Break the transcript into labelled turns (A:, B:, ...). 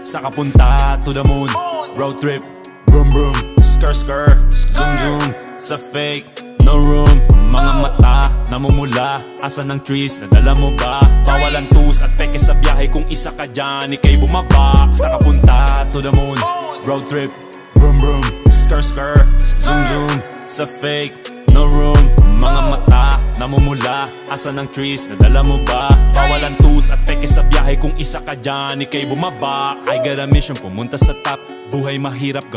A: sa kapunta to the moon. Road trip, vroom vroom, skr skr, zoom zoom, sa fake, no room. Mga mata, namumula, asa ng trees, nadala mo ba? Bawalan tus at peke sa biyahe, kung isa ka dyan, ikay bumaba. Sa kapunta to the moon. Road trip, vroom vroom, skr skr, zoom zoom, sa fake, no room. Mga mata, namumula, asa ng trees, nadala mo ba? Bawalan tus at peke sa biyahe, kung isa ka dyan, ikay bumaba. I got a mission, pumunta sa top, buhay mahirap.